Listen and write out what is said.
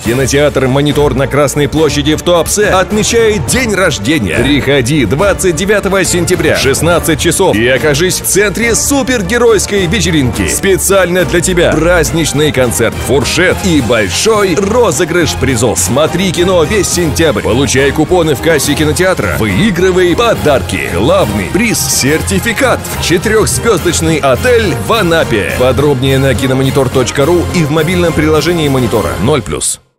Кинотеатр «Монитор» на Красной площади в Туапсе отмечает день рождения. Приходи 29 сентября, 16 часов, и окажись в центре супергеройской вечеринки. Специально для тебя праздничный концерт, фуршет и большой розыгрыш призов. Смотри кино весь сентябрь, получай купоны в кассе кинотеатра, выигрывай подарки. Главный приз – сертификат в 4-звездочный отель в Анапе. Подробнее на киномонитор.ру и в мобильном приложении Монитора 0+.